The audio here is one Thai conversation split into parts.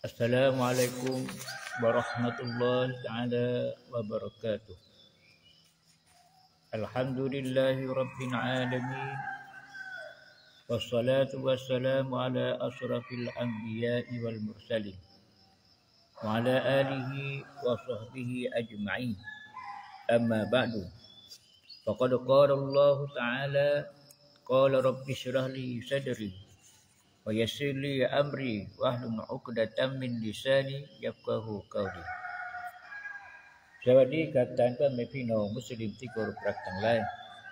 Assalamualaikum warahmatullahi taala wabarakatuh. Alhamdulillahi rabbil alamin. Wassalatu wassalamu ala asrafil anbiya'i wal mursalin wa ala alihi wa sahbihi ajma'in. Amma ba'du. Faqad qala Allah ta'ala qala rabbi shrah li sadri wa yassir li amri wahlul 'uqdatam min lisani yafqahu qawli. สวัสดีครับท่านพ่อแม่พี่น้องมุสลิมที่เคารพรักทั้งหลาย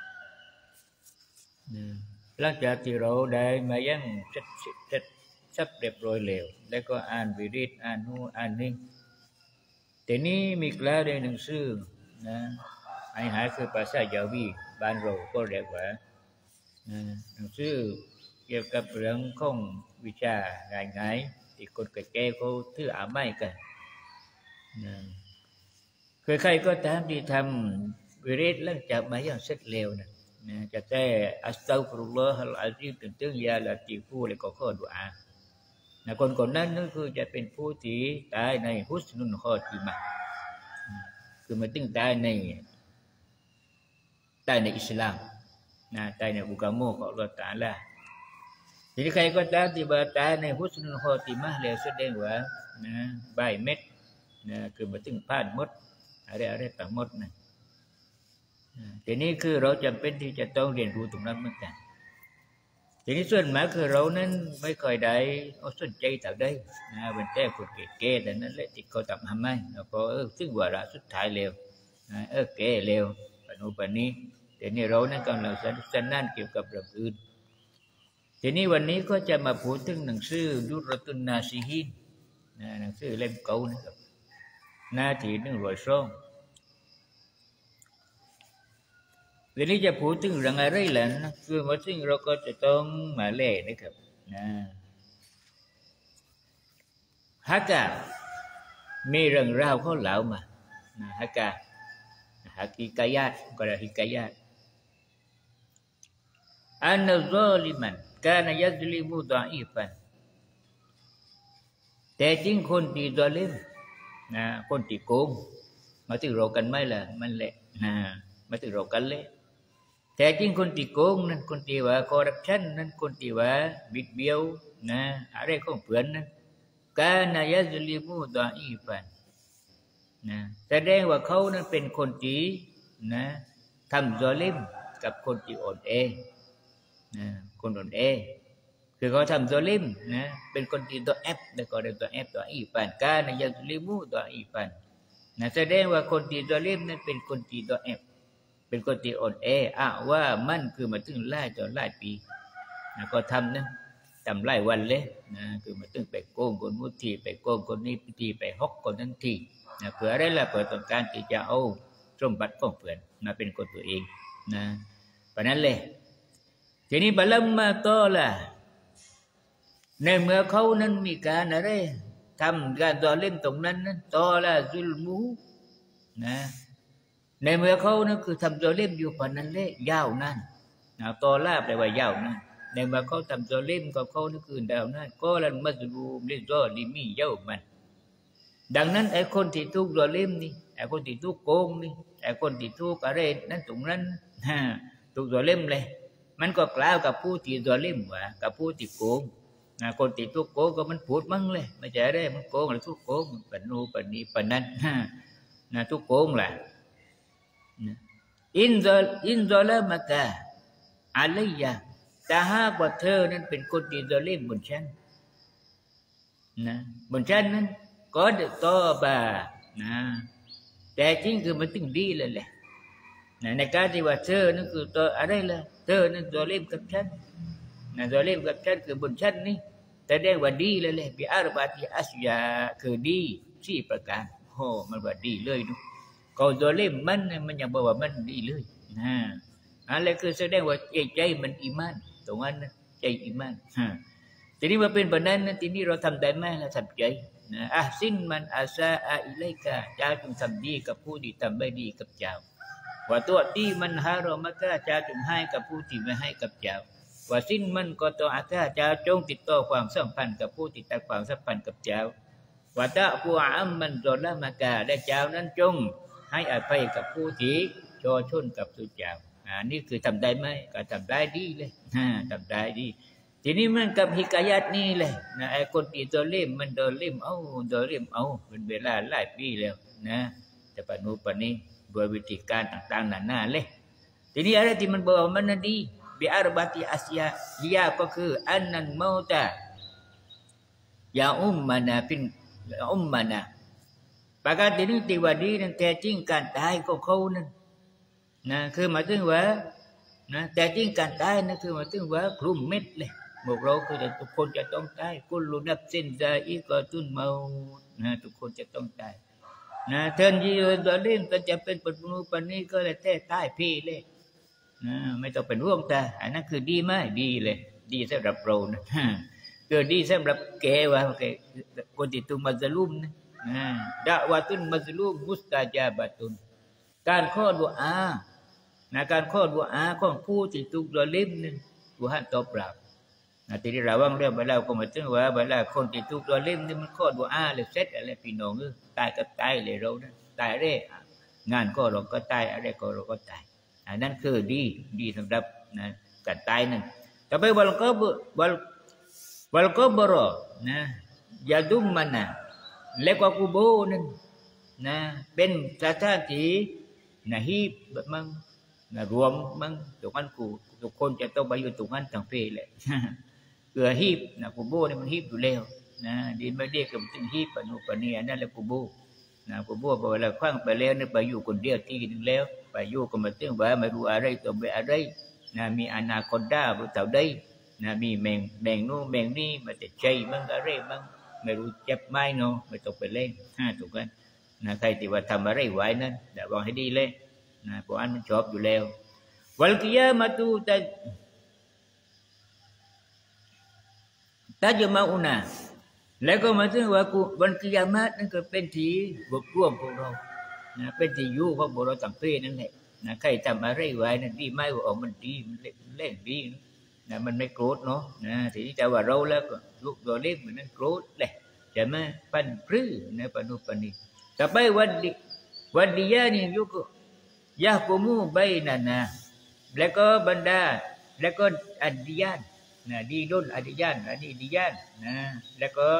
หลังจากที่เราได้มายังชัดเรียบร้อยแล้วแล้วก็อ่านวิริตอ่านนู่นอ่านนี่แต่นี้มีกล่าวในหนังสือนะไอ้หาคือภาษายาวีบ้านเราก็เรียกว่าหนังสือเกี่ยวกับเรื่องของวิชาง่ายๆที่คนแก่ๆเขาถืออาไม่กันใครๆก็ตามที่ทำวิริตหลังจากมาอย่างเสร็จเร็วนะจะแต่อัสตัฆฟิรุลลอฮัลอะซีมถึงยาละตีฟูแล้วก็ข้อดุอาคนนั้นนั่นคือจะเป็นผู้ที่ตายในฮุสนุนคอติมะคือมาตึงตายในอิสลามตายในอุกาโมของอัลเลาะห์ตะอาลาทีนี้ใครก็ตามที่ตายในฮุสนุนคอติมะแล้วแสดงว่าใบเม็ดคือมาตึงผ่านหมดอะไรต่างหมดนะทีนี้คือเราจำเป็นที่จะต้องเรียนรู้ตรงนั้นเหมือนกันทีนี้ส่วนมากคือเรานั้นไม่ค่อยได้สนใจแต่ได้เป็นแต่คนเก๋ๆแต่นั้นแหละที่เขาทำให้แล้วก็ซึ่งวาระสุดท้ายเร็วเก๋เร็วปนุปนี้ทีนี้เรานั้นกำลังสนานเกี่ยวกับเรื่องอื่นทีนี้วันนี้ก็จะมาพูดถึงหนังสือดุรตุนนาซีฮีนหนังสือเล่มเก่านะครับหน้าที่102วันนี้จะพูดถึงเรื่องอะไรล่ะนะคือว่าซึ่งเราก็จะต้องมาเล่นนะครับฮักกะมีเรื่องราวเขาเล่ามาฮักกะฮักกิกายะก็ได้ฮิกายะอันนัลซอลิมันกานยัซลิมุดออีฟันแต่จริงคนที่ซอลิมคนที่โกงมาถึงเรากันไหมล่ะมันแหละมาถึงเรากันเลยแต่จริงคนที่โกงนั้นคนที่ว่าคอร์รัปชันนั้นคนที่ว่าบิดเบี้ยวอะไรของเพื่อนนั้นกานยัซลิมุดออีฟันแสดงว่าเขานั้นเป็นคนที่ทำซอลิมกับคนที่อ่อนแอคนอ่อนแอคือเขาทำซอลิมเป็นคนที่ตัวแอปแล้วก็ได้ตัวแอปตัวอีฟันกานยัซลิมุตัวอีฟันแสดงว่าคนที่ซอลิมนั้นเป็นคนที่ตัวแอปเป็นคนที่อ่อนแอว่ามันคือมาถึงหลายจนหลายปีก็ทำนั้นทำหลายวันเลยคือมาถึงไปโกงคนนู้นทีไปโกงคนนี้ทีไปฮอกคนนั้นทีเพื่ออะไรล่ะเพื่อต้องการที่จะเอาสมบัติของเพื่อนมาเป็นคนตัวเองเพราะนั้นเลยทีนี้บัลลัมมาโตล่ะในเมื่อเขานั้นมีการอะไรทำการต่อเล่มตรงนั้นโตล่ะซุลมูในเมื่อเขานั้นคือทำตัวเล่มอยู่ปานนั้นเลยยาวนั่นตอลาแปลว่ายาวนั่นในเมื่อเขาทำตัวเล่มกับเขานั่นคือดาวนั่นก็ลันมัสลูมลิซอลิมีเยามันดังนั้นไอ้คนที่ทุกตัวเล่มนี่ไอ้คนที่ทุกโกงนี่ไอ้คนที่ทุกอะไรนั่นตรงนั้นทุกตัวเล่มเลยมันก็กล่าวกับผู้ที่ตัวเล่มว่ากับผู้ที่โกงคนที่ทุกโกงก็มันพูดมั่งเลยไม่ใช่ได้มันโกงหรือทุกโกงปนนูปนนี้ปนนั้นทุกโกงแหละอินซอลามะกะอะลัยยะถ้าหากว่าเธอนั้นเป็นคนที่ซอลิมบนฉันบนฉันนั้นก็ได้ตอบะแต่จริงคือมันถึงดีเลยแหละในการที่ว่าเธอนั้นคือตัวอะไรล่ะเธอนั้นซอลิมกับฉันซอลิมกับฉันคือบนฉันนี่แต่ได้ว่าดีเลยแหละบิอารบาติอัสยาคือดี4ประการโอ้มันว่าดีเลยดูเขาตัวเล่มมันยังบอกว่ามันดีเลยอะไรคือแสดงว่าใจมันอีมานตรงนั้นใจอีมานทีนี้มาเป็นแบบนั้นทีนี้เราทำได้ไหมเราทำใจสิ้นมันอาซาอิเลกะเจ้าจงทำดีกับผู้ที่ทำไม่ดีกับเจ้าว่าตัวที่มันฮารอมะกะเจ้าจงให้กับผู้ที่ไม่ให้กับเจ้าว่าสิ้นมันก็ตัวอาซาเจ้าจงติดต่อความสัมพันธ์กับผู้ที่ตัดความสัมพันธ์กับเจ้าว่าตะผู้อัมมันจละมากาและเจ้านั้นจงให้อภัยกับผู้ที่โจชนกับสุเจ้านี่คือทำได้ไหมก็ทำได้ดีเลยทำได้ดีทีนี้มันกับฮิกายะนี่เลยนะไอ้คนที่โดนเล่มมันโดนเล่มเอาเป็นเวลาหลายปีแล้วนะแต่ปนุปนี้โดยวิธีการต่างๆนานาเลยทีนี้อะไรที่มันบอกมันดีบิอาร์บาติอาเซียเลียก็คืออันนั้นเมาตายามานาเป็นมานาประการที่นี้ที่ว่าดีนั้นแต่จริงการตายของเขานั้นนะคือหมายถึงว่านะแต่จริงการตายนั่นคือหมายถึงว่าคลุมเม็ดเลยพวกเราคือทุกคนจะต้องตายกุลุนับเส้นใจอีกตุนเมานะทุกคนจะต้องตายนะเทินยีตัวเล่นก็จะเป็นปนุปนี้ก็เลยแท้ตายพี่เลยนะไม่ต้องเป็นห่วงแต่อันนั้นคือดีไหมดีเลยดีสำหรับเรานะเกิดดีสำหรับแกว่าคนที่ถูกมัซลุมนะดะวะตุนมัซลุมมุสตาจาบะตุนการขอดุอาการขอดุอาของผู้ที่ถูกละเล่มนั้นผู้ให้ตอบรับทีนี้ระวังเรื่องเวลาก็มาถึงว่าเวลาคนที่ถูกละเล่มนี่มันขอดุอาเลยเสร็จอะไรพี่น้องตายก็ตายเลยเรานะตายเร่งานก็เราก็ตายอะไรก็เราก็ตายอันนั้นคือดีสำหรับการตายนั่นแต่ไปวัลก็บรอนะยาดุมมันนะเล็กกว่ากูโบนั่นนะเป็นสถานที่นะฮีบมั่งนะรวมมั่งทุกคนจะต้องไปอยู่ตรงนั้นทั้งเพลเลยเกือฮีบนะกูโบนี่มันฮีบอยู่แล้วนะดีไม่เรียกกันถึงฮีบปนุปนีนั่นแหละกูโบนะกูโบพอเวลาคว้างไปแล้วนี่ไปอยู่คนเดียวที่นึงแล้วไปอยู่ก็มาตึงว่าไม่รู้อะไรตัวไม่อะไรนะมีอนาคตได้บุตรเต่าได้นะมีแมงนู่นแมงนี่มาแต่ใจมั่งอะไรมั่งไม่รู้เจ็บไหมเนาะไม่ต้องไปเล่นถูกกันนะใครที่ว่าทำอะไรไว้นั้นเดี๋ยวบอกให้ดีเลยนะเพราะอันมันชอบอยู่แล้ววัลกิยามาตูแต่จะมาอุณาแล้วก็มาถึงว่าวันกิยามาตนั่นก็เป็นที่รวบรวมพวกเรานะเป็นที่อยู่ของพวกเราต่างเพศนั่นแหละนะใครทำอะไรไว้นั่นดีไหมว่ามันดีมันเล่นดีนะมันไม่โกรธเนาะนะทีนี้แต่ว่าเราแล้วก็ลูกตัวเล็กมันนั่นโกรธเลยใช่ไหมปันพรื้นะปนุปนีแต่ไปวันดียานี่ยุกยากุมูใบนั่นนะแล้วก็บรรดาแล้วก็อดียานนะดีดุลอดียานอันนี้ดียานนะแล้วก็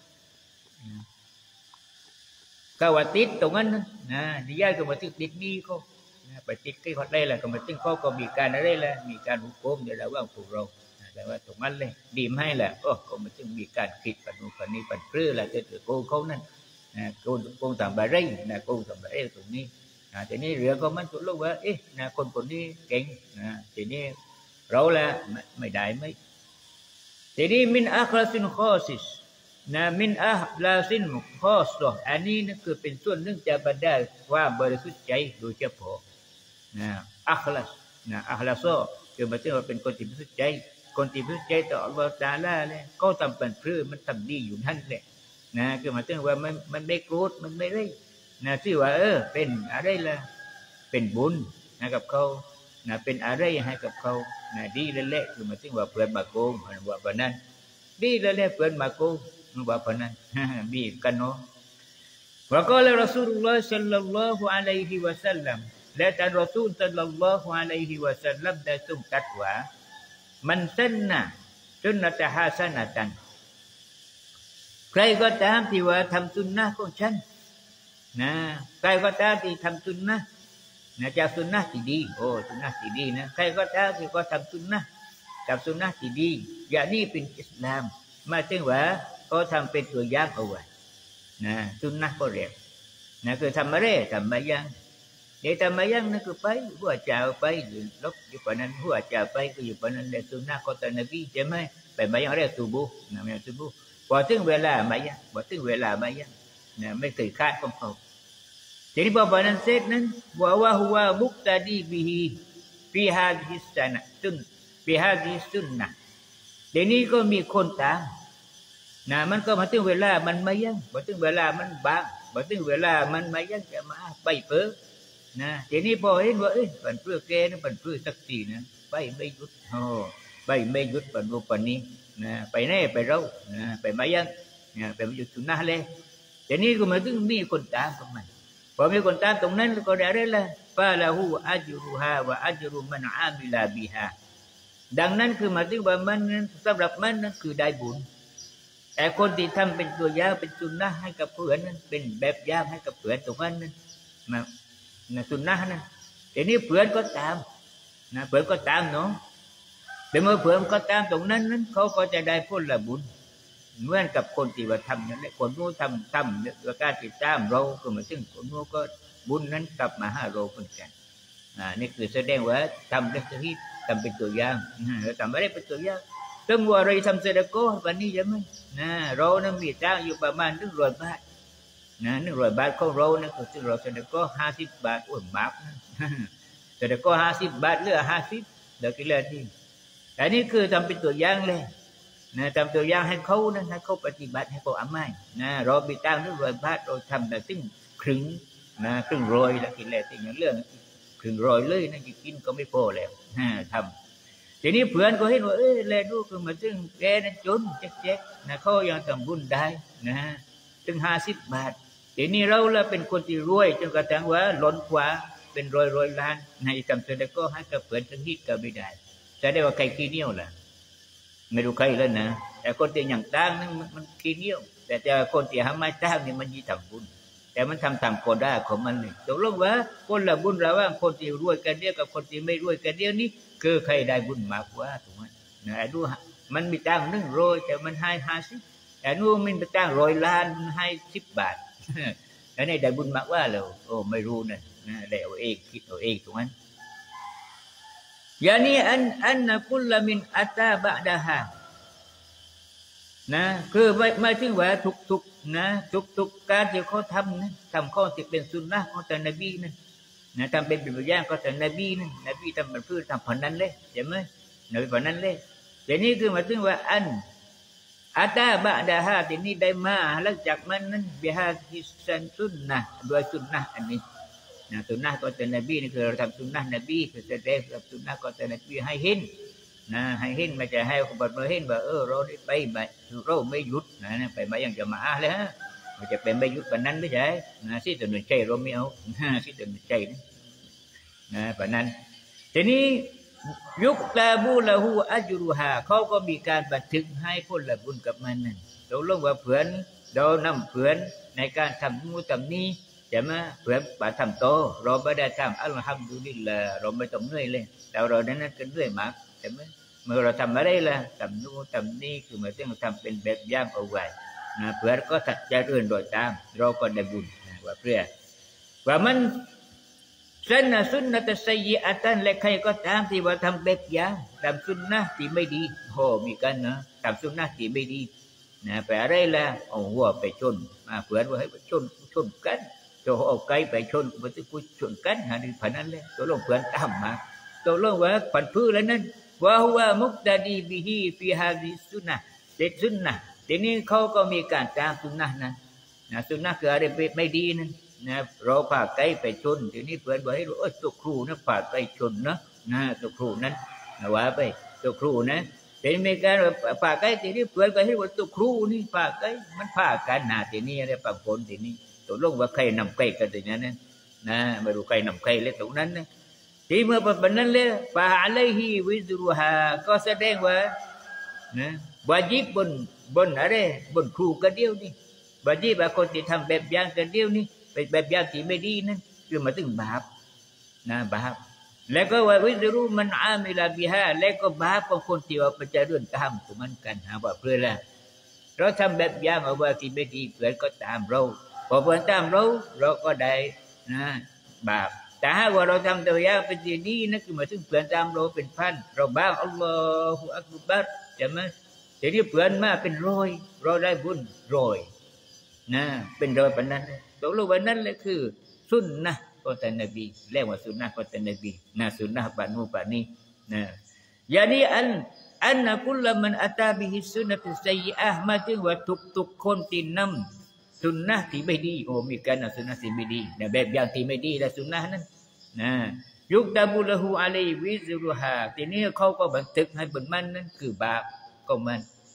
กวาติดตรงนั้นนะดียานก็มาติดนี่เขาไปติดที่เขาได้แหละก็มาติดเขาก็มีการอะไรแหละมีการหุบโค้งเดี๋ยวเราว่าพวกเราแต่ว่าตรงนั้นเลยดีให้แหละก็มาถึงมีการคิดปันนู้นปันนี้ปันเปลื้ออะไรจะถือโกงเขานั่นโกงต่างบารีนะโกงต่างบารีตรงนี้ทีนี้เรื่องก็มันตัวลูกว่าคนนี้เก่งทีนี้เราละไม่ได้ไหมทีนี้มินอัคลาสินข้อสิมินอัคลาสินข้อสองอันนี้นั่นคือเป็นส่วนหนึ่งจากบรรดาความบริสุทธิ์ใจโดยเฉพาะอัคลาสอัคลาโซคือหมายถึงว่าเป็นคนที่บริสุทธิ์ใจคนที่บริสุทธิ์ใจต่ออัลลอฮฺตะอาลาเลยก็ทำเป็นเพื่อมันทำดีอยู่นั่นแหละคือหมายถึงว่ามันไม่โกรธมันไม่ไรที่ว่าเป็นอะไรล่ะเป็นบุญกับเขาเป็นอะไรให้กับเขาดีแล้วแหละคือหมายถึงว่าเพื่อนมาโกงว่าแบบนั้นดีแล้วแหละเพื่อนมาโกงว่าแบบนั้นมีกันเนาะว่าก็แล้วรอซูลุลลอฮ์ศ็อลลัลลอฮุอะลัยฮิวะซัลลัมและท่านรอซูลศ็อลลัลลอฮุอะลัยฮิวะซัลลัมได้ทรงตรัสว่ามันซันนะสุนนะตะฮาซะนะตันใครก็ตามที่ว่าทำสุนนะของฉันใครก็ตามที่ทำสุนนะจากสุนนะที่ดีสุนนะที่ดีนะใครก็ตามที่ก็ทำสุนนะกับสุนนะที่ดีอย่างนี้เป็นอิสลามมาถึงว่าก็ทำเป็นตัวอย่างเอาไว้สุนนะก็เรียกคือทำอะไรทำมายังเดี๋ยวทำมายังนั่นคือไปหัวจ่าไปลบอยู่ปนนั้นหัวจ่าไปก็อยู่ปนนั้นแต่สุนนะก็ตานบีใช่ไหมไปมายังเรียกซูบูไม่ซูบูพอถึงเวลามายังพอถึงเวลามายังไม่เคยคาดของเขาทีนี้พอปนนั้นเสร็จนั้นว่าหัวมุกตาดีบิฮีฟิฮาดิสนะฟิฮาดิสุนนะเดี๋ยวนี้ก็มีคนตามมันก็มาถึงเวลามันมายังพอถึงเวลามันบางพอถึงเวลามันมายังจะมาไปเพ้อทีนี้พอเห็นว่าปันเพื่อแกนะปันเพื่อสักทีนะไปไม่หยุดไปไม่หยุดปันรูปปันนี้ไปแน่ไปเราไปมายังไปมาหยุดสุนนะเลยแต่นี่ก็มาถึงมีคนตามของมันพอมีคนตามตรงนั้นก็ได้เลยละฟาละหูอัจรุฮาวะอัจรุมันอามิลาบิฮาดังนั้นคือมาถึงว่ามันสำหรับมันนั้นคือได้บุญแต่คนที่ทำเป็นตัวอย่างเป็นสุนนะให้กับเพื่อนนั้นเป็นแบบอย่างให้กับเพื่อนตรงนั้นนั้นมาสุนนะนั้นแต่นี่เพื่อนก็ตามนะเพื่อนก็ตามเนาะแต่เมื่อเพื่อนก็ตามตรงนั้นนั้นเขาก็จะได้ผลบุญเหมือนกับคนที่ว่าทำนั่นแหละคนนู้นทำแล้วการติดตามเราก็มาถึงคนนู้นก็บุญนั้นกลับมาหาเราเหมือนกันนี่คือแสดงว่าทำได้ที่ทำเป็นตัวอย่างเราทำไม่ได้เป็นตัวอย่างต้องว่าเราทำเสร็จก็วันนี้ยังไม่เรานั้นมีจ้างอยู่ประมาณ100 บาท100 บาทของเรานะก็ซึ่งเราเสร็จก็50 บาทอ้วนมากเสร็จก็50 บาทเหลือ50เดี๋ยวกี่เรื่องที่แต่นี่คือทำเป็นตัวอย่างเลยทำตัวอย่างให้เขานะให้เขาปฏิบัติให้เขาอ่านไม่เรามีจ้าง100 บาทเราทำแต่ซึ่งครึ่ง100แล้วกี่เรื่องที่อย่างเรื่องครึ่ง100เลยนะจะกินก็ไม่พอแล้วทำทีนี้เพื่อนก็เห็นว่าแลดูคือมาซึ่งแกนั้นจนแจ๊กเขายังทำบุญได้ถึง50 บาททีนี้เราละเป็นคนที่รวยจนกระทั่งว่าล้นกว่าเป็นร้อยล้านในจำเสด็จก็ให้กับเพื่อนทั้งฮิตก็ไม่ได้จะได้ว่าใครขี้เหนียวล่ะไม่รู้ใครแล้วนะแต่คนที่อย่างตั้งนั่นมันขี้เหนียวแต่คนที่หาไม้ตั้งนี่มันยิ่งทำบุญแต่มันทำตามโคด้าของมันเลยตกลงว่าคนละบุญระหว่างคนที่รวยกันเดียวกับคนที่ไม่รวยกันเดียวนี้คือใครได้บุญมากกว่าถูกไหมดูมันมีตั้ง100แต่มันให้50แต่นู่นมันมีตั้ง100 ล้านให้10 บาทแล้วนี่ได้บุญมากกว่าเราไม่รู้นะได้เอาเองคิดเอาเองถูกไหมอย่างนี้อันนะกุลมินอัตตาบะดาฮาคือไม่ถึงว่าทุกการที่เขาทำทำข้อที่เป็นสุนนะของท่านนบีนั่นทำเป็นแบบอย่างของท่านนบีนั่นนบีทำเป็นพื้นทำผ่านนั้นเลยใช่ไหมนบีผ่านนั้นเลยแต่นี่คือมาถึงว่าอัตตาบะดาฮาที่นี่ได้มาหลังจากมันนั้นบิฮาฮิสันสุนนะด้วยสุนนะอันนี้สุนนะของท่านนบีนี่คือเราทำสุนนะนบีคือแสดงกับสุนนะของท่านนบีให้เห็นให้เห็นไม่ใช่ให้คนบอกเราเห็นว่าเราได้ไปเราไม่หยุดไปมาอย่างจะมาเลยฮะมันจะเป็นไม่หยุดแบบนั้นไม่ใช่สิตัวหนึ่งใจเราไม่เอาสิตัวหนึ่งใจแบบนั้นทีนี้ยุคตาบูละหูอัจรุฮาเขาก็มีการบันทึกให้ผลบุญกับมันนั่นเราลงว่าเผื่อนเรานำเผื่อนในการทำมูทำนี้ใช่ไหมเผื่อนป่าทำโตเราไม่ได้ทำอัลฮัมดุลิลลาห์เราไม่ต้องเหนื่อยเลยแต่เรานั้นก็เหนื่อยมากใช่ไหมเมื่อเราทำอะไรล่ะทำนู่นทำนี่คือหมายถึงทำเป็นแบบอย่างเอาไว้เพื่อก็ถัดใจเรื่อนโดยตามเราก็ได้บุญว่าเพื่อว่ามันสุนนะตัสยีอัตันและใครก็ตามที่ว่าทำแบบอย่างทำสุนนะที่ไม่ดีมีกันนะทำสุนนะที่ไม่ดีไปอะไรล่ะเอาหัวไปชนเพื่อนว่าให้ไปชนกันตัวเอาไก่ไปชนมันจะพูดชนกันนี่ผ่านนั้นเลยตัวลงเพื่อนตามมาตัวลงว่าผันพื้นแล้วนั้นว่ามุกตาดีบิฮีฟิฮาดิสุนนะเด็ดสุนนะทีนี้เขาก็มีการตามสุนนะนั้นสุนนะคืออะไรไม่ดีนั้นเราพาไก่ไปชนทีนี้เพื่อนบอกให้รู้ตัวครูนะพาไก่ชนนะตัวครูนั้นว่าไปตัวครูนะเป็นมีการพาไก่ทีนี้เพื่อนก็ให้ว่าตัวครูนี่พาไก่มันพากันทีนี้อะไรปะปนทีนี้ตัวลงว่าใครนำไก่กันทีนั้นไม่รู้ใครนำไก่เลยตรงนั้นนะที่เมื่อเป็นนั้นเลยฟาอะลัยฮิวิซรุฮาก็แสดงว่าวาญิบบนอะไรบนครูกันเดียวนี่วาญิบคนที่ทำแบบอย่างกันเดียวนี่เป็นแบบอย่างที่ไม่ดีนั่นคือมาถึงบาปบาปแล้วก็ว่าวิซรุมันอามิลาบิฮาแล้วก็บาปของคนที่ว่าไปจะเรื่องตามของมันกันว่าเพื่อละเราทำแบบอย่างเอาว่าที่ไม่ดีเพื่อนก็ตามเราพอเพื่อนตามเราก็ได้บาปแต่ถ้าว่าเราทำตัวอย่างเป็นที่ดีนั่นคือหมายถึงเพื่อนตามเราเป็นพันเราบ้างอัลลอฮฺอักบัรใช่ไหมทีนี้เพื่อนมาเป็นร้อยเราได้บุญร้อยเป็นร้อยปันนั้นตกลงวันนั้นเลยคือสุนนะของท่านนบีเรียกว่าสุนนะของท่านนบีสุนนะปานูปานีอย่างนี้อันนะกุลมันอัตาบิฮิสุนนะตุสัยอะห์มาถึงว่าทุกคนที่นำสุนนะที่ไม่ดีมีการสุนนะที่ไม่ดีแบบอย่างที่ไม่ดีและสุนนะนั้นยุคตาบุลหูอะลัยวิซรุฮาทีนี้เขาก็บันทึกให้บนมันนั้นคือบาปของมัน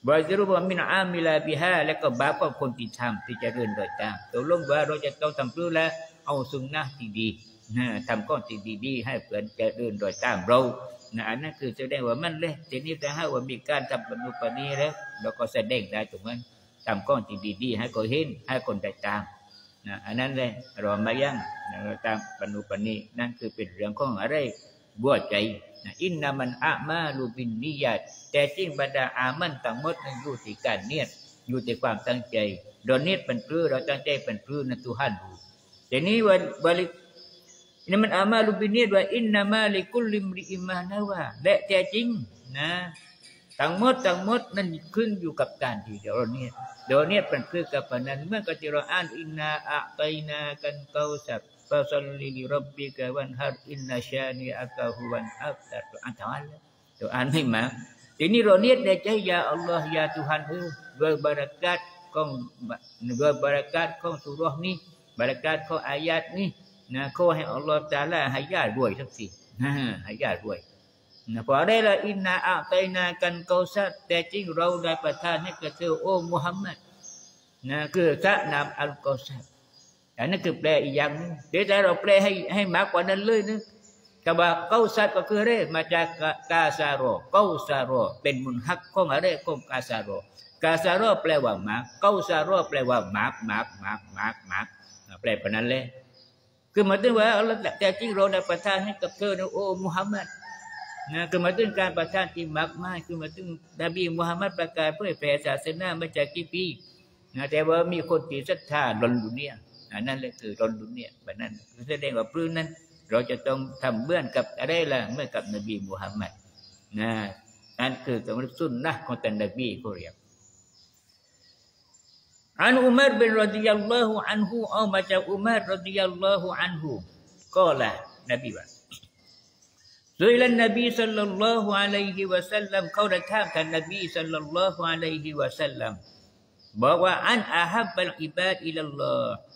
บริสุทธิ์ว่ามินอามิลาบิฮาและก็บาปของคนที่ทำที่จะเดินโดยตามตกลงว่าเราจะต้องทำเพื่อแล้วเอาสุนนะที่ดีทำก้อนที่ดีๆให้เพื่อนจะเดินโดยตามเราอันนั้นคือแสดงว่ามันเลยทีนี้ถ้าให้ว่ามีการทำบรรลุปณีแล้วเราก็แสดงได้ตรงนั้นทำก้อนที่ดีๆให้คนเห็นให้คนได้ตามอันนั้นเลยเรามายังตามบรรลุปณีนั่นคือเป็นเรื่องของอะไรบัวใจอินนามันอามาลูบินนิยาตแต่จริงบรรดาอามันทั้งหมดนั้นอยู่ที่การเนียดอยู่ที่ความตั้งใจเราเนียดเป็นพื้นเราตั้งใจเป็นพื้นนั่นทุหันรู้แต่นี้วันบรินี่มันอามาลูบินนิยาตว่าอินนามาลิกุลิมริอิมานะว่าและแต่จริงทั้งหมดนั้นขึ้นอยู่กับการที่เราเนียดเป็นพื้นกับนั้นเมื่อกติเราอ่านอินนาอะตัยนากันเกาสับฟาซัลลิลิรับบิกะวันฮัดอินนาชานีอักะฮุวันอับตัดอันทั้งนั้นตัวอ่านไม่มาทีนี้เราเนียดในใจยาอัลลอฮ์ยาทุฮันberbarakatของสุรานี้barakatของอายาตนี้ขอให้อัลลอฮ์ตะอาลาให้ญาติรวยสักทีให้ญาติรวยเพราะได้ละอินนาอะตัยนากันเกาซัดแต่จริงเราได้ประทานให้กับเธอโอ้มุฮัมมัดคือสะนามอัลเกาซัดอันนั้นคือแปลอีกอย่างนึงเดี๋ยวเราแปลให้มากกว่านั้นเลยนะคำว่าเกาซัดก็คืออะไรมาจากกาซาโรเกาซาโรเป็นมุนฮักของอะไรของกาซาโรกาซาโรแปลว่าหมากเกาซาโรแปลว่าหมากแปลแบบนั้นเลยคือหมายถึงว่าแต่จริงเราได้ประทานให้กับเธอนะโอ้มุฮัมมัดคือหมายถึงการประทานที่มากมายคือหมายถึงนบีมุฮัมมัดประกาศเผยแผ่ศาสนามาจากกี่ปีแต่ว่ามีคนที่ศรัทธาล้นดุนยนั่นแหละคือล้นดุนยแบบนั้นแสดงว่าพื้นนั้นเราจะต้องทำเหมือนกับอะไรล่ะเหมือนกับนบีมุฮัมมัดนั่นคือสำหรับสุนนะของท่านนบีเขาเรียกอันอุมัรบินรดิยัลลอฮุอันฮุเอามาจากอุมัรรดิยัลลอฮุอันฮุก็ละนบีว่าสุอิลันนบีศ็อลลัลลอฮุอะลัยฮิวะซัลลัมเขาได้ถามท่านนบีศ็อลลัลลอฮุอะลัยฮิวะซัลลัมบอกว่าอันอาฮับบะลอิบาดอิลัลลอฮ์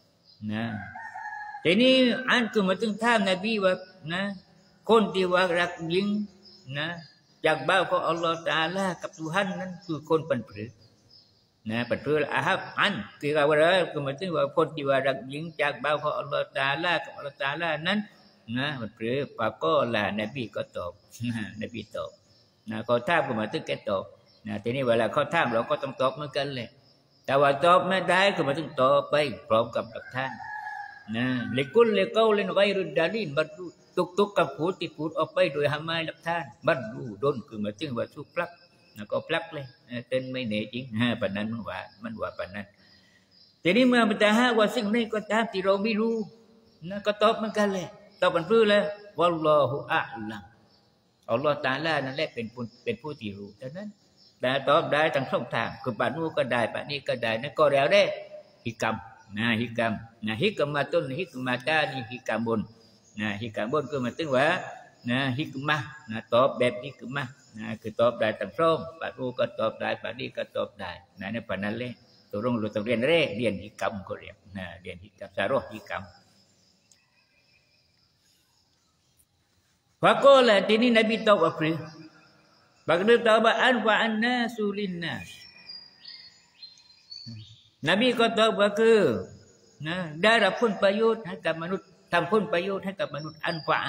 ทีนี้อันคือมาถึงถามนบีว่าคนที่ว่ารักยิ่งจากบ่าวของอัลลอฮฺตะอาลากับทุฮันนั้นคือคนปันผือปันผืออาฮับอันคือว่าอะไรคือมาถึงว่าคนที่ว่ารักยิ่งจากบ่าวของอัลลอฮฺตะอาลากับอัลลอฮฺตะอาลานั้นปันผือปะก็ละนบีก็ตอบนบีตอบเขาถามก็มาถึงแกตอบทีนี้เวลาเขาถามเราก็ต้องตอบเหมือนกันเลยแต่ว่าตอบไม่ได้ก็มาถึงตอบไปพร้อมกับหลักฐานลิกุลลิกาลินไกรุดดาลินบรรลุทุกกับพูดที่พูดออกไปโดยหาไม่หลักฐานบรรลุดนคือมาถึงว่าทุกพลักก็พลักเลยเต้นไม่เหนื่อยจริงปานนั้นมันว่าปานนั้นทีนี้เมื่อมันจะหาว่าสิ่งนี้ก็ตามที่เราไม่รู้ก็ตอบเหมือนกันเลยตอบมันพื้นเลยวัลลอฮุอะลัมอัลลอฮฺตะอาลานั่นแหละเป็นผู้ที่รู้ดังนั้นแต่ตอบได้ทั้งสองทางคือปานนู้นก็ได้ปานนี้ก็ได้นั่นก็แล้วได้ฮิกรรมฮิกรรมฮิกรรมมาต้นฮิกรรมมาตานี่ฮิกรรมบนฮิกรรมบนคือมาถึงว่าฮิกรรมตอบแบบฮิกรรมคือตอบได้ทั้งสองปานนู้นก็ตอบได้ปานนี้ก็ตอบได้ในปานนั้นเลยตัวเราต้องเรียนเรียนฮิกรรมก็เรียนเรียนฮิกรรมสาระฮิกรรมFaqala ini Nabi tahu apa? Bagaimana tahu anfa an-nasu lin-nas. Nabiก็ตอบว่าคือได้รับผลประโยชน์ให้กับมนุษย์ทำผลประโยชน์ให้กับมนุษย์อันฟะ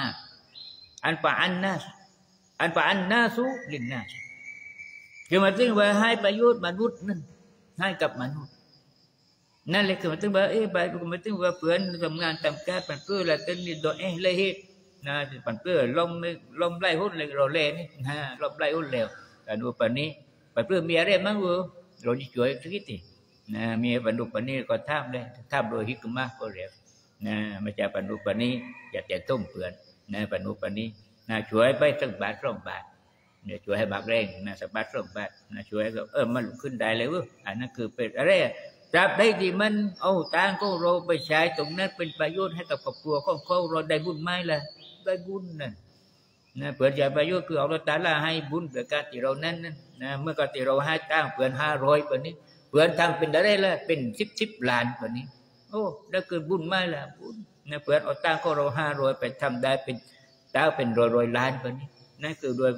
อันนาสุลินนาสคือหมายถึงว่าให้ประโยชน์มนุษย์นั้นให้กับมนุษย์นั่นแหละคือหมายถึงว่าหมายถึงว่าเพื่อนทำงานทำการเป็นเพื่อละเต้นนี่โดยเลยเหตุปันเพื่อลมไล่หุ้นเลยเราเล่นี่ลมไล่หุ้นเร็วแต่ดูปันนี้ปันเพื่อมีอะไรมั้งวะเราจะช่วยสักทีมีปันดูปันนี้ก็ทำเลยทำโดยฮิกมาก็เร็วไม่ใช่ปันดูปันนี้อยากจะต้มเปลือนปันดูปันนี้ช่วยไปสักบาท2 บาทเนี่ยช่วยให้บากแรงสักบาท2 บาทช่วยก็มันขึ้นได้เลยวะอันนั้นคือเป็นอะไรจับได้ที่มันเอาตังก็เราไปใช้ตรงนั้นเป็นประโยชน์ให้กับครอบครัวของเขาเราได้บุญไหมล่ะได้บุญนะเปิดใจประโยชน์คือเอาเราตาละให้บุญเพื่อการที่เรานั้นเมื่อการที่เราให้ตังเพื่อน500แบบนี้เพื่อนทำเป็นอะไรล่ะเป็น10 ล้านแบบนี้โอ้ได้เกิดบุญไหมล่ะบุญเพื่อนเอาตังก็เรา500ไปทำได้เป็น100 ล้านแบบนี้นั่นคือโดย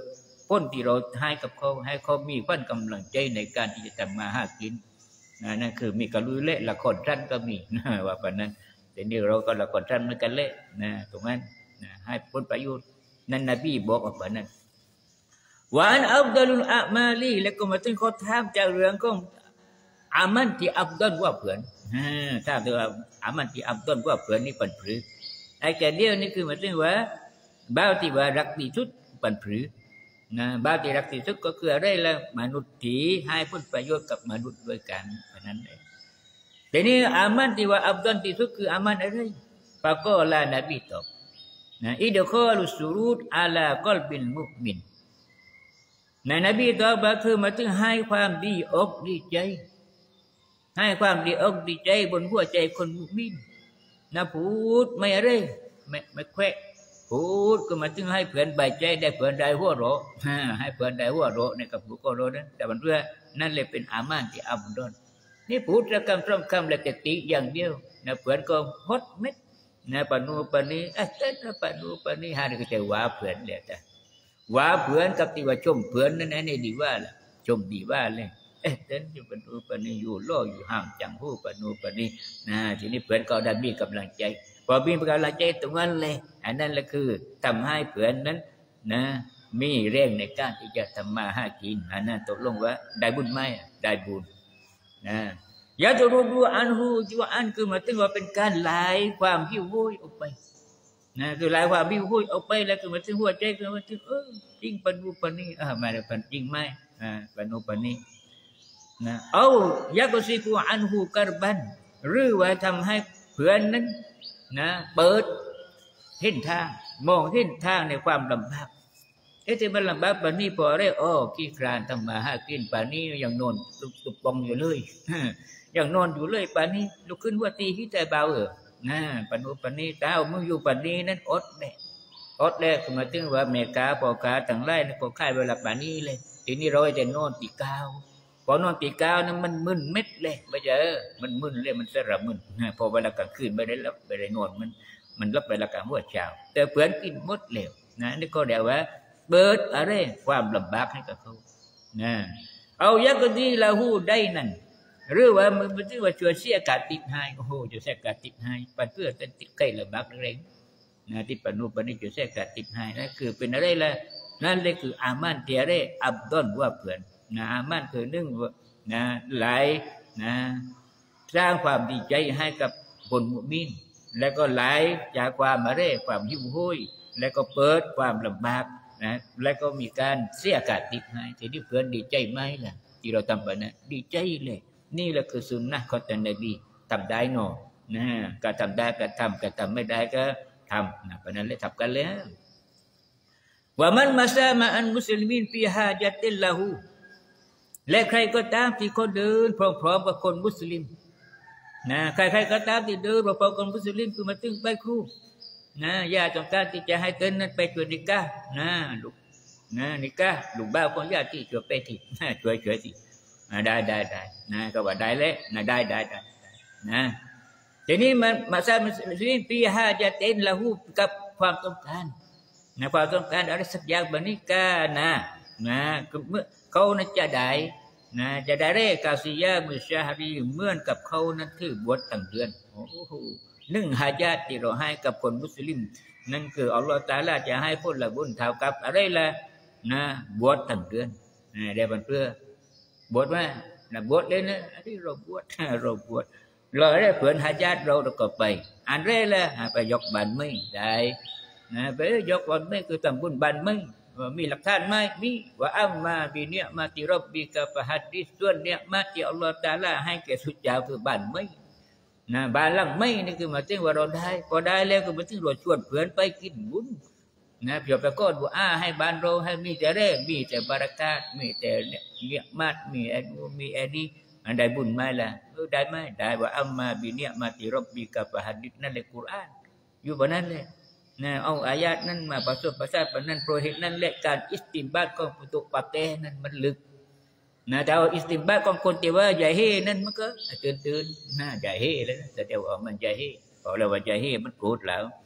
พ้นที่เราให้กับเขาให้เขามีขวัญกำลังใจในการที่จะทำมาหากินนั่นคือมีกระลุยเละละครท่านก็มีว่าแบบนั้นแต่นี่เราก็ละครท่านเหมือนกันเละตรงนั้นให้ผลประโยชน์นั่นนบีบอกว่าแบบนั้นว่าอันอัฟดัลุลอามาลีแล้วก็มาถึงเขาถามจากเรื่องของอามันที่อัฟดัลกว่าเพื่อนถ้าเรียกว่าอามันที่อัฟดัลกว่าเพื่อนนี่เป็นผือไอ้แก่เดียวนี่คือมาถึงว่าบ่าวที่ว่ารักที่สุดเป็นผือบ่าวที่รักที่สุดก็คืออะไรล่ะมนุษย์ที่ให้ผลประโยชน์กับมนุษย์ด้วยกันเพราะนั้นเองแต่นี่อามันที่ว่าอัฟดัลที่สุดคืออามันอะไรปะก็ลานบีตอบอิดคอลุสุรูดอาลากอลบินมุมินในนบีตอบว่าคือมาถึงให้ความดีอกดีใจให้ความดีอกดีใจบนหัวใจคนมุมินพูดไม่อะไรไม่แควะพูดก็มาถึงให้เพื่อนใบใจได้เพื่อนได้หัวเราะให้เพื่อนได้หัวเราะในกับผู้ก็รู้นะแต่มันเรื่องนั่นเลยเป็นอามันที่อับดุลนี่พูดระคำตรงคำและติอย่างเดียวเพื่อนก็ฮดเม็ดปนูปนีเต้นปนูปนีหานี่ก็จะว่าเพื่อนเลยแต่ว่าเพื่อนกับที่ว่าชมเพื่อนนั่นนี่ดีว่าล่ะชมดีว่าเลยเต้นอยู่ปนูปนีอยู่ล่ออยู่ห่างจังหูปนูปนีทีนี้เพื่อนก็ได้มีกำลังใจพอมีกำลังใจตรงนั้นเลยอันนั้นแหละคือทำให้เพื่อนนั้นมีแรงในการที่จะทำมาหากินอันนั้นตกลงว่าได้บุญไหมได้บุญยาตุรุดูอันหูจิวอันคือมาถึงว่าเป็นการไล่ความหิวโหยออกไปคือไล่ความหิวโหยออกไปแล้วคือมาถึงหัวใจคือมาถึงจริงปนูปนีมาแล้วกันจริงไหมปนูปนีเอายากสิกูอันหูกรบันหรือว่าทำให้เพื่อนนั้นเปิดเห็นทางมองเห็นทางในความลำบากที่มันลำบากปานนี้พอได้ขี้คลานทำมาหากินปานนี้ยังนอนตุบปองอยู่เลยยังนอนอยู่เลยปานนี้ลุกขึ้นว่าตีที่ใจเบาปานนู้นปานนี้เต้ามึงอยู่ปานนี้นั้นอดเลยมาถึงว่าเมกาปอกาต่างไร่ก็ค่ายเวลาปานนี้เลยทีนี้เราจะนอนตีเก้าพอนอนตีเก้านั้นมันมึนเม็ดเลยไม่เจอมันมึนเลยมันสระมึนพอเวลากลางคืนไม่ได้รับไม่ได้นอนมันรับเวลากลางหัวเช้าแต่เพื่อนกินหมดเหลวนี่ก็เดี๋ยวว่าเบิดอะไรความลำบากให้กับเขาเอายักษ์ดีละหูได้นั่นหรือว่ามันที่ว่าช่วยเสียการติดหายโอ้โหช่วยเสียการติดหายปันเพื่อติดใกล้ลำบากเร่งที่ปนุปนิช่วยเสียการติดหายนั่นคือเป็นอะไรล่ะนั่นเลยคืออามันเทียเรอับดอนว่าเพื่อนอามันคือนึ่งหลายสร้างความดีใจให้กับคนมุมินแล้วก็หลายจากความอะไรความหิวโหยแล้วก็เปิดความลำบากแล้วก็มีการเสียการติดหายทีนี้เพื่อนดีใจไหมล่ะที่เราทำแบบนั้นดีใจเลยนี่แหละคือสุนนะของท่านนบีทำได้หนอก็ทำได้ก็ทำก็ทำไม่ได้ก็ทำเพราะนั้นเลยทำกันแล้วว่ามันมาซามาอันมุสลิมินปีฮาจัติลละหูและใครก็ตามที่เขาเดินพร้อมๆกับคนมุสลิมใครๆก็ตามที่เดินพร้อมกับคนมุสลิมคือมาตึงไปครูญาติต้องการที่จะให้เต้นนั้นไปช่วยนิกะลูกนิกะลูกบ้าของญาติที่ช่วยไปที่ช่วยสิได้ก็ว่าได้เลยได้ทีนี้มันมาซามุสลิมปีฮาจัตินละหูกับความต้องการความต้องการอะไรสักอย่างแบบนี้ก็เมื่อเขานั้นจะได้เรกาซิยามุชาฮรีเหมือนกับเขานั้นถือบวชตั้งเดือนหนึ่งฮาญาตที่เราให้กับคนมุสลิมนั่นคืออัลลอฮฺตะอาลาจะให้ผลบุญเท่ากับอะไรล่ะบวชตั้งเดือนได้บันเพื่อบวชว่าบวชเลยนะที่เราบวชเราได้เพื่อนฮาญาตเราก็ไปอันแรกเลยไปยกบันไม่ได้ไปยกบันไม่คือทำบุญบันไม่มีหลักฐานไหมมีว่าอัมมาบิเนียมาติรบบิกะฟะฮัดดิสส่วนเนี่ยมาที่อัลลอฮฺตะอาลาให้แก่สุดยาวคือบันไม่บ้านหลังไม่นี่คือมาถึงว่าเราได้พอได้แล้วก็มาถึงเราชวนเพื่อนไปกินบุญเพื่อประกอบว่าให้บ้านเราให้มีแต่แรงมีแต่บารักาตมีแต่เนี่ยมัดมีแอดีได้บุญไหมล่ะได้ไหมได้ว่าอัมมาบิเนียมาติรบบิกะฟะฮัดดิสนั่นเลยกุรอานอยู่บนนั้นเลยเอาอายะนั้นมาผสมผสานนั้นโปรเหตุนั้นและการอิสติมบาตของปุตุปะเตนั้นมันลึกแต่ว่าอิสติมบาตของคนที่ว่าใจเฮนั้นมันก็ตื่นใจเฮแล้วแต่เดี๋ยวมันใจเฮพอเราว่าใจเฮมันโกรธแล้ว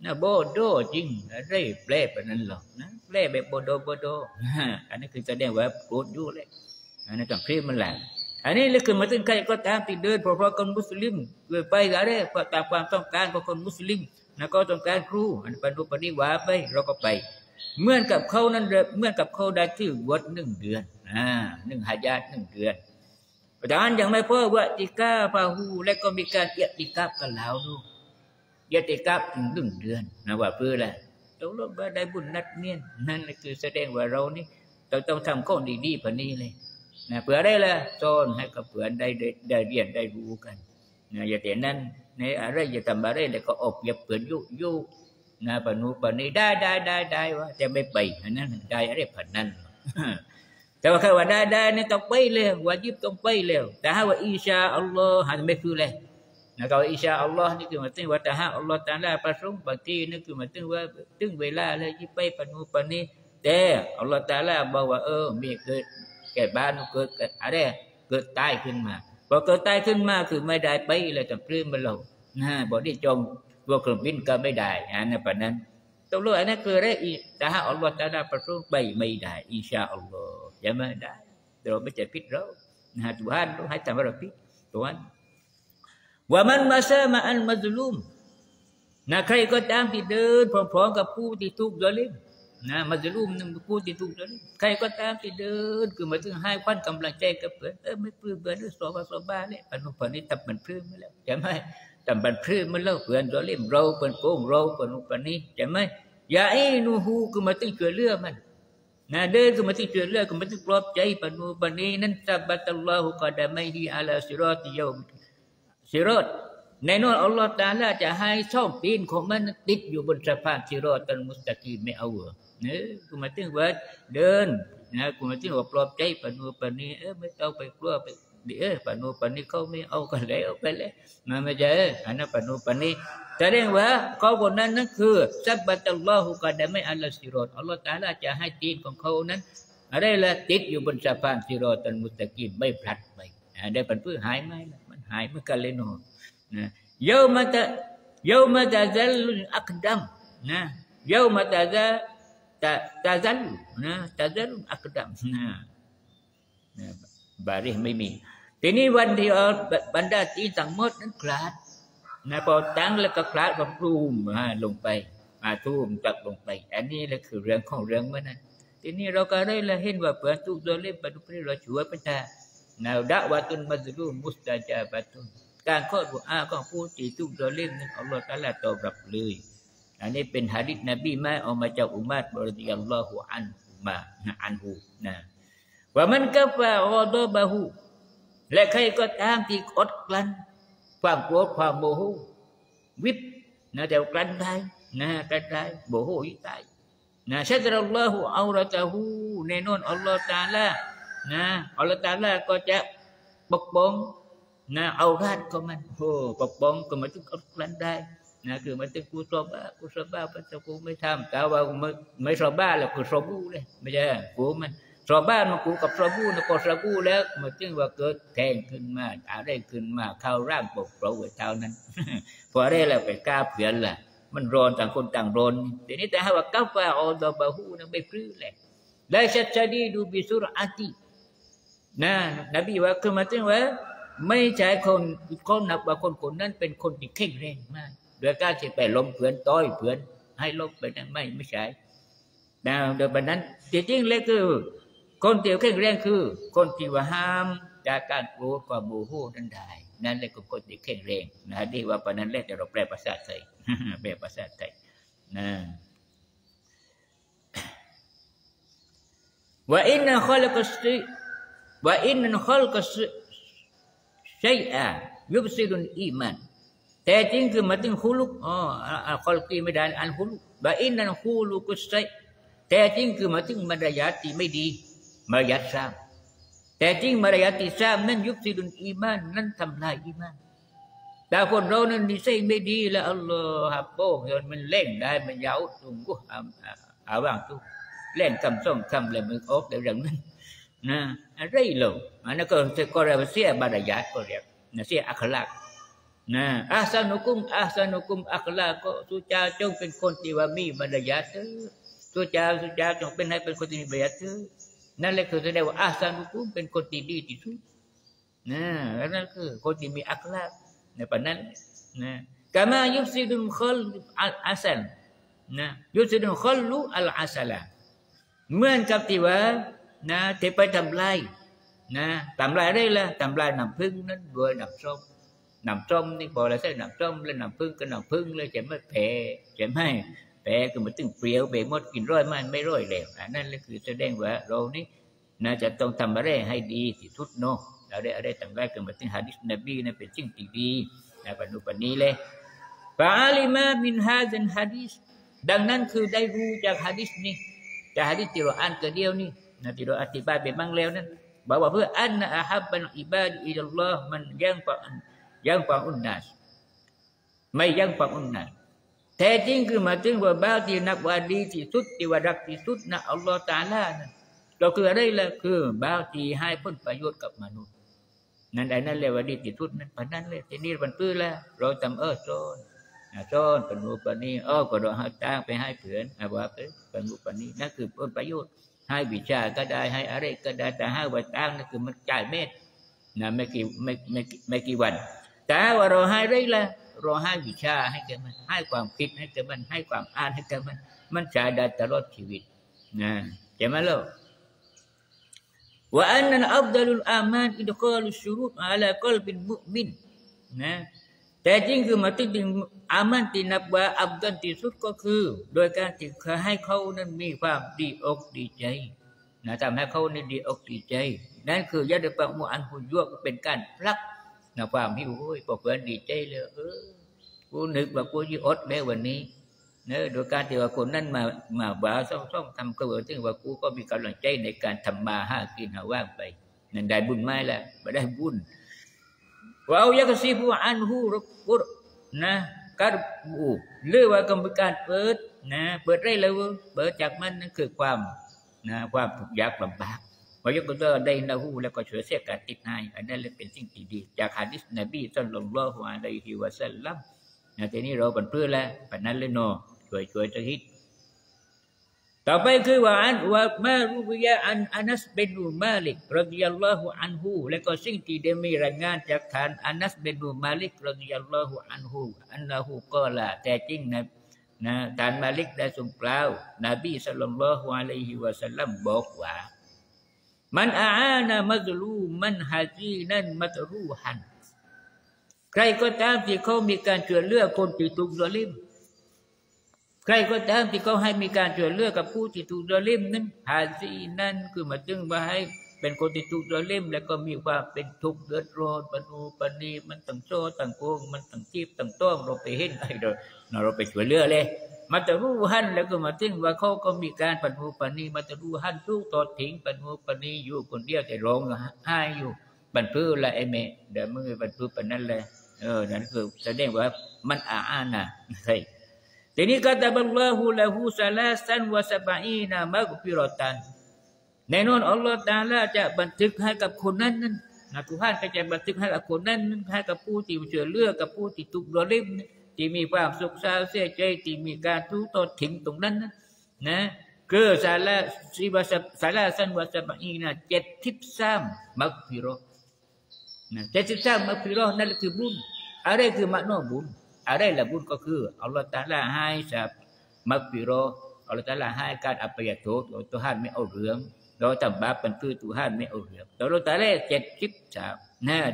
นะโบโดจริงอะไรแปลแบบนั้นหรอกนะแปลแบบโบโดอันนี้คือแสดงว่าโกรธอยู่เลยอันนี้ต้องพรีมันแหละอันนี้เลยคือมาถึงใครก็ตามที่เดินเพราะคนมุสลิมเกิดไปอะไรเพราะตามความต้องการของคนมุสลิมนะก็ต้องการครูอันปฏิบัติว่าไปเราก็ไปเหมือนกับเขานั้นเหมือนกับเขาได้ที่วัด1 เดือน1 หะญาต1 เดือนแต่อันยังไม่พอว่าติกาพาหูและก็มีการเอียติกากันแล้วดูเอียติกาถึง1 เดือนนะว่าเพื่ออะไรตกลงว่าได้บุญนัดเนียนนั่นคือแสดงว่าเรานี่ต้องทำข้อดีๆแบบนี้เลยนะเผื่อได้ละสอนให้กับเผื่อได้เรียนได้รู้กันนะอย่าแต่นั้นในอะไรอย่าทำอะไรแล้วก็อบอย่าเผื่อยุนะปนุปนิได้ว่าจะไม่ไปอันนั้นได้อะไรผัดนั้นแต่ว่าเขาว่าได้นี่ต้องไปเลยวาญิบต้องไปแล้วแต่ถ้าว่าอิชาอัลลอฮ์หาไม่คือเลยนะkalau insya Allahนี่คือหมายถึงว่าถ้าอัลลอฮ์ตะอาลาประสงค์บางทีนี่คือหมายถึงว่าถึงเวลาแล้วที่ไปปนุปนิแต่อัลลอฮ์ตะอาลาบอกว่ามีเกิดแก่บ้านเกิดอะไรเกิดตายขึ้นมาพอเกิดตายขึ้นมาคือไม่ได้ไปเลยแต่พลื้มมันลงนะบอกที่จมตัวเครื่องบินก็ไม่ได้อันนั้นปะนั้นตกลงอันนั้นคืออะไรแต่ถ้าอัลลอฮ์ตะอาลาประสงค์ไปไม่ได้อินชาอัลลอฮ์จะไม่ได้เราไม่จะผิดเรานะTuhanให้ทำให้เราผิดTuhanว่ามันมาเสมาอันมัซลุมนะใครก็ตามที่เดินพร้อมๆกับผู้ที่ถูกซอลิมนะมัซลุมนั่นผู้ที่ถูกซอลิมใครก็ตามที่เดินคือมาถึงให้ควันกำลังใจกับเพื่อนไม่ปลื้มเพื่อนด้วยสบายเนี่ยปนุปนิตับมันปลื้มมาแล้วใช่ไหมตับมันปลื้มมาแล้วเพื่อนซอลิมเราเป็นโกงเราปนุปนิใช่ไหมยาอินูฮูคือมาถึงช่วยเหลือมันนะเดินคือมาถึงช่วยเหลือคือมาถึงปลอบใจปนุปนินั้นซับบัตัลลอฮุกอดะมัยฮิอาลาซิรอติยอมซิรอตในนั้นอัลลอฮฺตะอาลาจะให้ช่องตีนของมันติดอยู่บนสะพานซิรอตัลมุสตะกีมไม่เอาเนี่ยกูมาถึงว่าเดินนะกูมาถึงว่าปลอบใจปนุปนิไม่ต้องไปกลัวไปปนุปนิเขาไม่เอากันเลยเอาไปเลยมาไม่ใช่อันนั้นปนุปนิแสดงว่าเขาคนนั้นนั่นคือซับบัตัลลอฮุกะดะมัยอัลลอฮฺซิรอตอัลลอฮฺตะอาลาจะให้ตีนของเขานั้นอะไรละติดอยู่บนสะพานซิรอตัลมุสตะกีมไม่พลัดไปได้ปันเพื่อหายไหมมันหายเมื่อกันเลยโน่นะยามตะซัลลุอักดัมนะยามตะซัลนะตะซัลลุอักดัมนะบาริไม่มีทีนี้วันที่บรรดาตีทั้งหมดนั้นคลาดนะพอตั้งแล้วก็คลาดก็ทุ่มลงไปทุ่มตักลงไปอันนี้แหละคือเรื่องของเรื่องมันนั้นทีนี้เราก็ได้ละเห็นว่าเพื่อนทุกโดนเล่นปฏิบัติเราช่วยไปได้นะดะวะตุนมัซลูมมุสตะจาบะตุนการขอดุอาของผู้ที่ทุกโดนเล่นนั้นอัลลอฮฺตะอาลาตอบรับเลยอันนี้เป็นหะดีษนบีมาเอามาจากอุมัรรอฎิยัลลอฮุอันฮูนะว่ามันกะฟะกอฎอบะฮูและใครก็ตามที่อดกลั้นความโกรธความโมโหวิปนะแต่กลั้นได้นะกลั้นได้โมโหยิ่งตายนะชัดรัลลอฮุเอาเราจะฮูแน่นอนอัลลอฮฺตะอาลานะอัลลอฮฺตะอาลาก็จะปกป้องนะเอาราดก็มันปกป้องก็มาถึงอดกลั้นได้นะคือมาถึงกูสอบบ้าแต่กูไม่ทำแต่ว่าไม่สอบบ้าแล้วกูสอบูเลยไม่ใช่กูมันสอบบ้านมันกูกับสอบูนะก็สอบูแล้วมาถึงว่าเกิดแทงขึ้นมาอะไรขึ้นมาเข้าร่างปกเราไว้เท่านั้นพอได้แล้วไปกล้าเผื่อแหละมันร้อนต่างคนต่างร้อนทีนี้แต่หากว่ากัฟฟะอัลลอฮฺบะฮูนะไม่พลื้เลยและชัดชัดีดูบิสุรอาตินะนบีว่าคือมาถึงว่าไม่ใช่คนนับว่าคนนั้นเป็นคนที่เข่งแรงมากโดยการที่ไปล้มเพื่อนต้อยเพื่อนให้ล้มไปนั้นไม่ใช่นะโดยบัดนั้นจริงๆเลยคือคนที่เข่งแรงคือคนที่ว่าห้ามจากการโกรธความโมโหนั้นได้นั่นเลยคือคนที่เข่งแรงนะดีว่าปานนั้นแหละแต่เราแปลภาษาไทยแปลภาษาไทยนะว่าอินนัลกัสชัยอะยุบซิดุนอีมันแต่จริงคือมาถึงฮุลุกคอลกีไม่ได้อันฮุลุกบะอินนันฮุลุกุสไซแต่จริงคือมาถึงมารยาทที่ไม่ดีมารยาทซ้ำแต่จริงมารยาทที่ซ้ำนั้นยุบซิดุนอีมันนั้นทำลายอีมันแต่คนเรานั้นนิสัยไม่ดีแล้วอัลลอฮฺโป้ยมันเล่นได้มันยาวตรงกูว่างตู้เล่นคำส่งคำเลยมันออกแต่เรื่องนั้นนะอะไรหรอกอันนั้นก็เรียกว่าเสียมารยาทก็เรียกนะเสียอัคลักนะอัสนุกุมอัคลาก็สุจาจงเป็นคนที่ว่ามีมารยาทสุจาจงเป็นให้เป็นคนที่มีมารยาทนั่นแหละคือแสดงว่าอัสนุกุมเป็นคนที่ดีที่สุดนะนั่นคือคนที่มีอัคลาในปนั้นนะกามายุสิดุลขลอัสันนะยุสิดุลขลุอัลอัสละเหมือนกับที่ว่านะที่ไปทำลายนะทำลายได้ละทำลายน้ำผึ้งนั้นด้วยน้ำส้มนี่บอกlàใช่น้ำส้มแล้วน้ำผึ้งก็น้ำผึ้งเลยจะไม่แพ้จะไม่แพ้ก็มันตึงเปรี้ยวเบมดกินร้อยมันไม่ร้อยแล้วนั่นเลยคือแสดงว่าเรานี่น่าจะต้องทำอะไรให้ดีที่สุดเนาะอะไรต่างๆก็มาถึงหะดีษนบีนั่นเป็นสิ่งที่ดีนะปนุปนี้เลยฟะอาลิมามินฮาซันฮะดีษดังนั้นคือได้รู้จากหะดีษนี้จากหะดีษที่เราอ่านกันเดียวนี่นะที่เราอธิบายไปบ้างแล้วนั้นบอกว่าเพื่ออันนะอาฮับบันอิบาดอิลลอฮ์มันยังฟังอุนนัสไม่ยังฟังอุนนัสแท้จริงคือหมายถึงว่าบ่าวที่นับว่าดีที่สุดที่ว่ารักที่สุดนะอัลลอฮ์ตะอาลานะก็คืออะไรล่ะคือบ่าวที่ให้ผลประโยชน์กับมนุษย์นั่นไอ้นั่นเลยว่าดีที่สุดนั่นปานนั้นเลยทีนี้มันปื้อแล้วเราทำโซนปนูปนีก็เราหาตังไปให้เพื่อนว่าปนูปนีนั่นคือผลประโยชน์ให้วิชาก็ได้ให้อะไรก็ได้แต่ให้ว่าตังนั่นคือมันจ่ายเม็ดนะไม่กี่วันแต่ว่าเราให้ได้ละเราให้วิชาให้แกมันให้ความคิดให้แกมันให้ความอ่านให้แกมันใช้ได้ตลอดชีวิตนะใช่ไหมล่ะว่าอันนั้นอัฟดัลุลอามานอิดคอลุชุรุตอาลากลบินมุมินนะแต่จริงคือมาถึงอามันที่นับว่าอัฟดัลที่สุดก็คือโดยการที่ให้เขานั้นมีความดีอกดีใจนะทำให้เขานั้นดีอกดีใจนั่นคือยาดปังมุอันหุยกเป็นการพลักนะความหิวโหยพอเพื่อนดีใจเลยกูนึกว่ากูจะอดแล้ววันนี้เนอะโดยการที่ว่าคนนั้นมาบ่าซ่องทำก็เหมือนถึงว่ากูก็มีกำลังใจในการทำมาหากินหาว่างไปนั่นได้บุญไม่ละไม่ได้บุญว่าเอายากสิผู้อันหูรบนะการบูหรือว่ากรรมการเปิดนะเปิดได้เลยเปิดจากมันนั่นคือความนะความทุกข์ยากลำบากพอยกตัวได้นะฮู้แล้วก็ช่วยเสียการติดให้อันนั้นเลยเป็นสิ่งที่ดีจากหะดีษนบีศ็อลลัลลอฮุอะลัยฮิวะซัลลัมนะทีนี้เราบรรเพื่อแล้วปานนั้นเลยเนาะช่วยจะฮิตต่อไปคือว่ามารูวิยะอันอานัสบินมาลิกรอฎิยัลลอฮุอันฮุแล้วก็สิ่งที่ได้มีรายงานจากท่านอานัสบินมาลิกรอฎิยัลลอฮุอันฮุอันนะฮูกอลาแต่จริงนะท่านมาลิกได้ทรงกล่าวนบีศ็อลลัลลอฮุอะลัยฮิวะซัลลัมบอกว่ามันอานะมัซลูมันฮาซีนันมัตรูฮันใครก็ตามที่เขามีการช่วยเหลือคนที่ถูกซอลิมใครก็ตามที่เขาให้มีการช่วยเหลือกับผู้ที่ถูกซอลิมนั้นฮาซีนันคือมาจึงว่าให้เป็นคนที่ถูกซอลิมแล้วก็มีความเป็นทุกข์เดือดร้อนปนูปนีมันตั้งโซ่ตั้งโกงมันตั้งจีบตั้งต้องเราไปเห็นไอ้เราไปช่วยเหลือเลยมาตรูหันแล้วก็มาถึงว่าเขาก็มีการปนูปนีมาตรูหันทุกตอดทิ้งปนูปนีอยู่คนเดียวแต่ร้องไห้อยู่บรรพื้ละไอ้เมย์เดี๋ยวมึงบรรพื้ปนนั้นเลยนั่นคือแสดงว่ามันอานะใช่ทีนี้ก็ตบัลลอฮุละฮูซาลาซันวะซะบะอีนะมักฟิรอตันแน่นอนอัลลอฮฺตะอาลาจะบันทึกให้กับคนนั้นนะทุกท่านก็จะบันทึกให้กับคนนั้นให้กับผู้ที่ช่วยเหลือกับผู้ที่ถูกซอลิมที่มีความสุขเศร้าเสียใจที่มีการทุกข์ทอดทิ้งตรงนั้นนะคือซาลาซันวะซะบะอีนะ73มักฟิรอนะ73มักฟิรอนั่นคือบุญอะไรคือmaknaบุญอะไรละบุญก็คืออัลลอฮฺตะอาลาให้สับมักฟิรออัลลอฮฺตะอาลาให้การอภัยโทษTuhanไม่เอาเรื่องเราทำบาปเป็นคือ Tuhanไม่เอาเรื่องอัลลอฮฺตะอาลา73นะ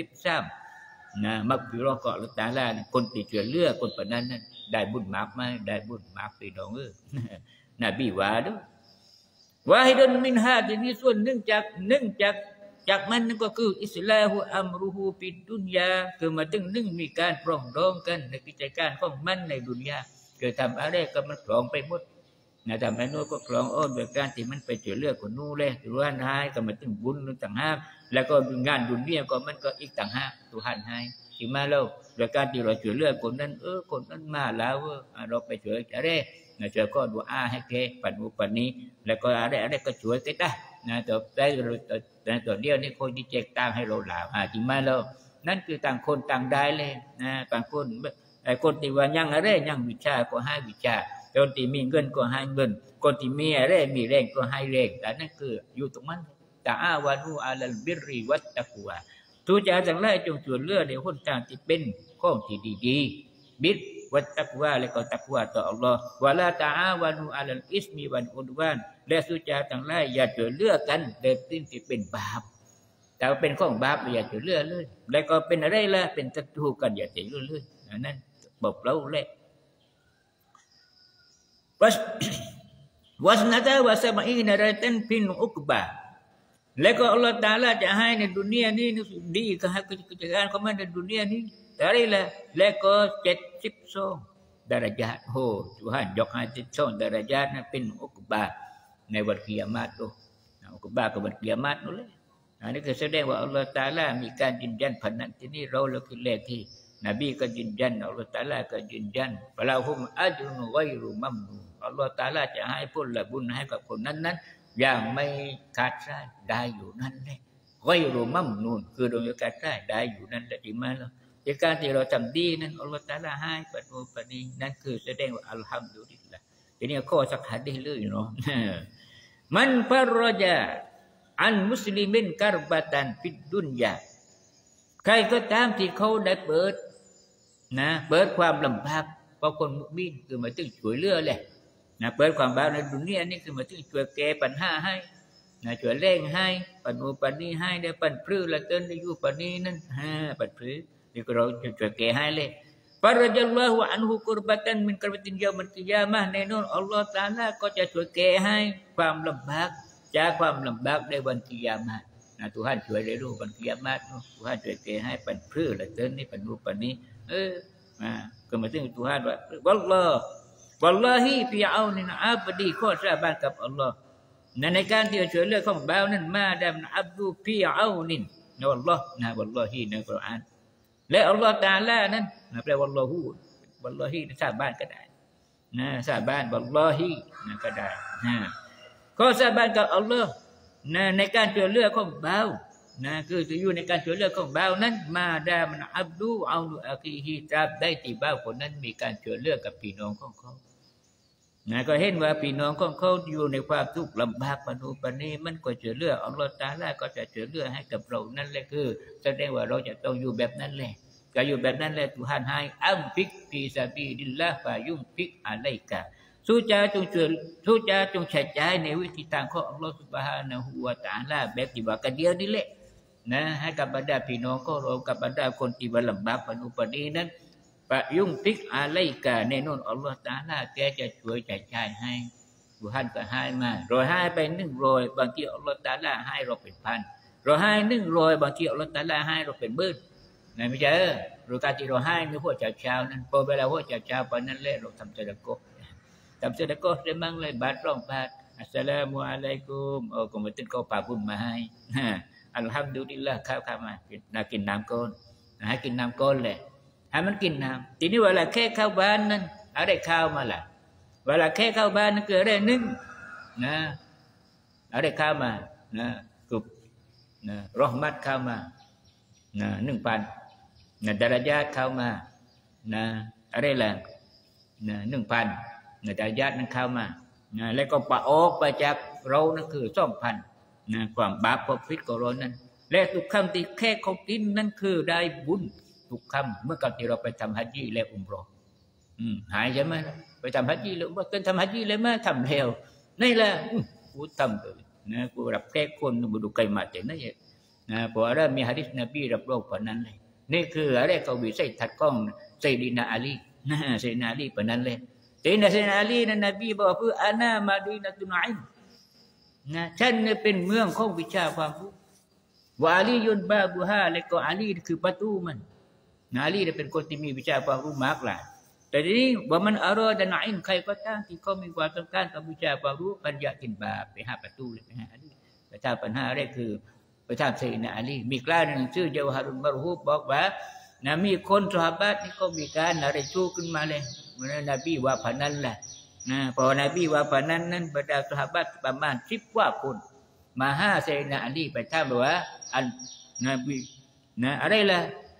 73นะมักฟิรอก็อัลลอฮฺตะอาลาคนที่ช่วยเหลือคนปานนั้นได้บุญมากมั้ยได้บุญมากพี่น้องนบีว่าด้วยวาฮิดุนมินฮาทีนี้ส่วนหนึ่งจากมันนั่นก็คืออิสลาฮุอัมรุฮูฟิดดุนยาคือมาถึงนึ่งมีการปรองดองกันในกิจการของมันในดุนยาเกิดทำอะไรก็มันคลองไปหมดนะทำให้นู้นก็คลองอ้อนโดยการที่มันไปช่วยเหลือคนนู้นเลยตัวหันให้ก็มาถึงบุญต่างหากแล้วก็งานดุนยาก็มันก็อีกต่างหากตัวหันให้ที่มาแล้วโดยการที่เราช่วยเหลือคนนั้นคนนั้นมาแล้วเราไปช่วยอะไรนะช่วยก็ดูอาให้แกปันมุปันนี้แล้วก็อะไรก็ช่วยกันได้นะต่อได้ตัวเดียวนี่คนที่แจกตังให้เราหลาจริงไหมเรานั่นคือต่างคนต่างได้เลยนะต่างคนไอ้คนที่ว่ายังอะไรยังวิชาก็ให้วิชาคนที่มีเงินก็ให้เงินคนที่มีอะไรมีแรงก็ให้แรงแต่นั่นคืออยู่ตรงนั้นตะอาวานูอาลัลบิริวัตตะกัวทุกอย่างทั้งหลายจงช่วยเหลือในหนทางที่เป็นข้อที่ดีๆบิดวัตตะกัวและก็ตะกัวต่ออัลลอฮ์วะลาตะอาวานูอาลัลอิสมีวัลอุดวานและทุกอย่างทั้งหลายอย่าช่วยเหลือกันในสิ่งที่เป็นบาปแต่เป็นข้องบาปอย่าช่วยเหลือเลยแล้วก็เป็นอะไรล่ะเป็นศัตรูกันอย่าช่วยเหลือเลยนั่นบอกเราเลยวัสนาตาวะสมัยนารายตันพินอุกบะแล้วก็อัลลอฮฺตะอาลาจะให้ในดุนยานี้ดีกิจการของมันในดุนยานี้แต่อะไรล่ะแล้วก็72 darajat Tuhan ยกให้72 darajat นั้นเป็นอุกบะในวันกิยามะฮ์tuอุกบะกับวันกิยามะฮ์นั่นแหละนี่คือแสดงว่าอัลลอฮฺตะอาลามีการยืนยันพนันที่นี่เราคือแรกที่นบีก็ยืนยันอัลลอฮฺตะอาลาก็ยืนยันฟะลาฮุมอัจรุนฆอยรุมัมนูนอัลลอฮฺตะอาลาจะให้ผลบุญให้กับคนนั้นอย่างไม่ขาดสายได้อยู่นั่นแหละฆอยรุมัมนูนคือโดยขาดสายได้อยู่นั่นแหละที่มาแล้วในการที่เราทำดีนั้นอัลลอฮฺตะอาลาให้ปัจจุบันนี้นั่นคือแสดงว่าอัลฮัมดุลิลละห์ทีนี้ข้อสักหะดีษเลยเนาะมันฟารรจาอันมุสลิมินกัรบะตันฟิดดุนยาใครก็ตามที่เขาได้เปิดความลำบากเพราะคนมุสลิมคือมาถึงช่วยเหลือเลยเปิดความลำบากในดุนยานี่คือมาถึงช่วยแก้ปัญหาให้ช่วยเร่งให้ปัญโนปัญนี้ให้ได้ปัญพลื้ละเต้นได้อยู่ปัญนี้นั่นปัญพลื้นี่ก็เราช่วยแก้ให้เลยฟารจัลลอฮุอันฮุกุรบะตันมินกัรบะตินยามันกิยามะห์แน่นอนอัลลอฮฺตะอาลาก็จะช่วยแก้ให้ความลำบากจากความลำบากในวันกิยามะห์Tuhan ช่วยได้รู้วันกิยามะห์ Tuhan ช่วยแก้ให้ปัญพลื้ละเต้นนี่ปัญโนปัญนี้ก็มาถึง Tuhan ว่าวัลลอฮิฟิเอานินอับดีข้อสาบานกับอัลลอฮ์ในการที่จะช่วยเหลือของบ่าวนั้นมาดามอับดุฟิเอานินนะวัลลอฮ์วัลลอฮิในกุรอานและอัลลอฮ์ตะอาลานั้นแปลวัลลอฮิสาบานก็ได้สาบานวัลลอฮิก็ได้ข้อสาบานกับอัลลอฮ์ในการช่วยเหลือของบ่าวคือจะอยู่ในการช่วยเหลือของบ่าวนั้นมาดามอับดุเอาอาคีฮิตราบได้ที่บ่าวคนนั้นมีการช่วยเหลือกับพี่น้องของเขาก็เห็นว่าพี่น้องของเขาอยู่ในความทุกข์ลำบากปานนู้นปานนี้มันก็ช่วยเหลืออัลลอฮฺตะอาลาก็จะช่วยเหลือให้กับเรานั่นแหละคือแสดงว่าเราจะต้องอยู่แบบนั้นแหละก็อยู่แบบนั้นแหละทุกท่านให้อัมฟิกฟีซาบีดิลลาฮ์ฟายุมฟิกอะลัยกะสู้จาจงช่วยสู้จาจงใช้ใจในวิธีทางของอัลลอฮฺซุบฮานะฮูวะตะอาลาแบบที่ว่ากันเดียวนี่แหละให้กับบรรดาพี่น้องของเรากับบรรดาคนที่ว่าลำบากปานนู้นปานนี้นั้นปะยุ่งฟิกอะไรกันแน่นอนอัลลอฮฺตะอาลาแกจะช่วยจ่ายให้ทุกท่านก็ให้มา100ให้ไป100บางทีอัลลอฮฺตะอาลาให้เราเป็นพันเราให้100บางทีอัลลอฮฺตะอาลาให้เราเป็นหมื่นไม่ใช่เราการที่เราให้ในพวกเช้านั้นพอเวลาพวกเช้าปานนั้นแหละเราทำซะดะกอได้มั่งเลยบาท2 บาทอัสสลามุอะลัยกุมก็มาตึ้งก็ฝากบุญมาให้อัลฮัมดุลิลละห์ข้าวมากินน้ำก้อนให้กินน้ำก้อนเลยให้มันกินน้ำทีนี้เวลาแค่เข้าบ้านนั้นเอาได้ข้าวมาละเวลาแค่เข้าบ้านนั้นเกิดได้นึ่งเอาได้ข้าวมากุบรอห์มัตเข้ามา1,000ดารญาตเข้ามาอะไรล่ะ1,000ดารญาตนั้นเข้ามาแล้วก็ปะออกไปจากเรานั่นคือ2,000ความบาปความผิดของเรานั้นและทุกคำที่แค่เขากินนั่นคือได้บุญทุกคำเมื่อก่อนที่เราไปทำฮัจญีและอุมเราะห์หายใช่ไหมไปทำฮัจญีแล้วว่าเกินทำฮัจญีเลยมั้ยทำแล้วนี่แหละกูทำเลยกูรับแค่คนบุดุไกมาแต่นั่นเองเพราะอะไรมีหะดีษนบีรับรองปานนั้นเลยนี่คืออะไรเขาวิสัยทัศน์ของไซดีนาอาลีไซดีนาอาลีปานนั้นเลยไซดีนาอาลีนั้นนบีบอกว่าคืออานามาดีนะตุนอิลฉันเป็นเมืองของวิชาความรู้วะอาลียุนบาบุฮาและก็อาลีคือประตูมันอาลีเป็นคนที่มีวิชาความรู้มากหลายแต่ทีนี้ว่ามันอารอดะนะอินใครก็ตามที่เขามีความต้องการกับวิชาความรู้ปัญญากินบาไปหาประตูเลยไปหาอาลีไปถามปัญหาแรกคือไปถามไซดีนาอาลีมีกล้าหนึ่งชื่อเจาวฮารุนมารฮูบบอกว่ามีคนซอฮาบะห์นี่ก็มีการอะไรชูขึ้นมาเลยเมื่อนบีว่าพนันแหละพอนบีว่าพนันนั้นบรรดาซอฮาบะห์ประมาณ10 กว่าคนมาหาไซดีนาอาลีไปถามว่าอันนบีอะไรล่ะ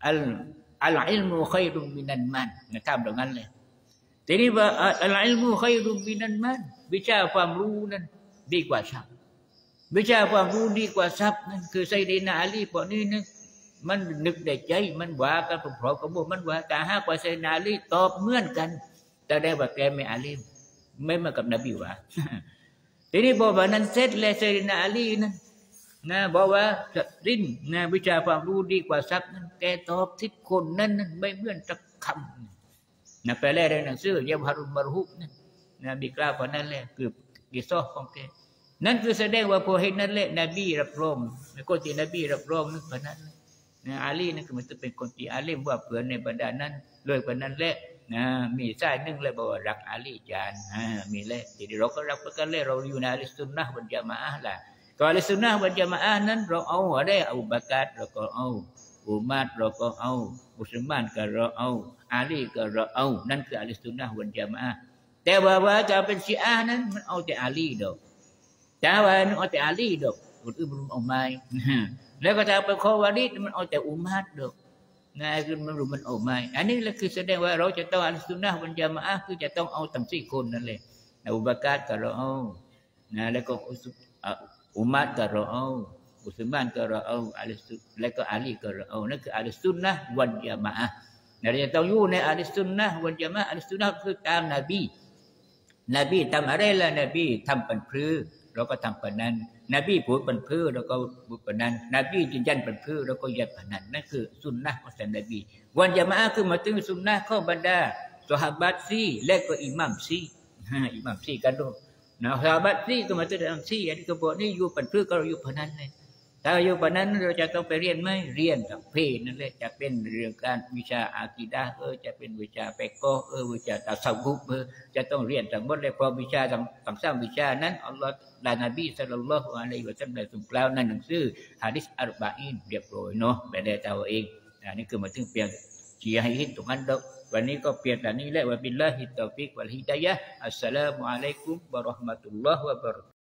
อัลอัลอิลมุขัยรุมินันมันนะครับตรงนั้นเลยทีนี้ว่าอัลอิลมุขัยรุมินันมันวิชาความรู้นั้นดีกว่าทรัพย์วิชาความรู้ดีกว่าทรัพย์นั่นคือไซดีนาอาลีพวกนี้นึกมันนึกได้ใจมันว่ากันพร้อมๆกับพวกมันว่าแต่หากว่าไซดีนาอาลีตอบเหมือนกันแต่ได้ว่าแกไม่อาลีไม่มากับนบีว่าทีนี้บอกว่านั้นเสร็จแล้วไซดีนาอาลีนั้นนะบอกว่าดิ้นนะวิชาความรู้ดีกว่าทรัพย์นั้นแกตอบที่คนนั้นไม่เหมือนสักคำนะแปลได้ในหนังสือยะฮารุมารฮุบนะมีกล่าวว่านั่นแหละคือกิซอของแกนั่นคือแสดงว่าพอเห็นนั่นแหละนบีรับรองคนที่นบีรับรองนั่นคนนั้นนะอาลีนั่นคือมันจะเป็นคนที่อาลีว่าเผื่อในบรรดานั้นเลยคนนั้นแหละนะมีสายหนึ่งเลยบอกว่ารักอาลีจานมีเลยทีนี้เราก็รักกันเลยเราอยู่ในอัลสุนนะห์วัลญะมาอะห์ล่ะก็อัลสุนนะห์วัลญะมาอะห์นั้นเราเอาอะไรเอาบากาตเราก็เอาอุมัดเราก็เอาอุสมานก็เราเอาอาลีก็เราเอานั่นคืออัลสุนนะห์วัลญะมาอะห์แต่ว่าจะเป็นชีอะห์นั้นมันเอาแต่อาลีดอกแต่ว่ามันเอาแต่อาลีดอกคนอื่นมันเอาไม่แล้วก็จะเป็นคอวาริดมันเอาแต่อุมัดดอกนะคือมันรู้มันเอาไม่อันนี้แหละคือแสดงว่าเราจะต้องอัลสุนนะห์วัลญะมาอะห์คือจะต้องเอาทั้งสี่คนนั่นแหละอุบากาตก็เราเอานะแล้วก็อุมัดก็เราเอาอุสมานก็เราเอาแล้วก็อาลีก็เราเอานั่นคืออัลสุนนะห์วัลญะมาอะห์เราจะต้องอยู่ในอัลสุนนะห์วัลญะมาอะห์อัลสุนนะห์คือตามนบีทำอะไรล่ะนบีทำปันพรือเราก็ทำปันนั้นนบีพูดปันพรือเราก็พูดปันนั้นนบียืนยันปันพรือเราก็ยันปันนั้นนั่นคือสุนนะของท่านนบีวันญะมาอะห์คือมาถึงสุนนะของบรรดาซอฮาบะห์ซีและก็อิหม่ามซีกันด้วยนะซอฮาบะห์ซีก็มาถึงอิหม่ามซีอันนี้ก็บอกนี่อยู่ปันพรือก็เราอยู่ปันนั้นเลยถ้าอยู่ปันนั้นเราจะต้องไปเรียนไหมเรียนกับเพศนั่นแหละจะเป็นเรื่องการวิชาอากีดะห์จะเป็นวิชาเปกอวิชาตัสวุฟจะต้องเรียนทั้งหมดเลยเพราะวิชาทั้งสามวิชานั้นอัลลอฮฺและนบีศ็อลลัลลอฮุอะลัยฮิวะซัลลัมได้ทรงกล่าวในหนังสือหะดีษอัรบะอีนเรียบร้อยเนาะไม่ได้ตัวเองนี่คือมาถึงเปลี่ยนเชียร์ให้เห็นตรงนั้นดอกวันนี้ก็เปลี่ยนแต่นี้แหละวะบิลลาฮิตตอฟิกวัลฮิดายะฮ์อัสสลามุอะลัยกุมวะเราะห์มะตุลลอฮ์วะบะเราะกาตุฮ์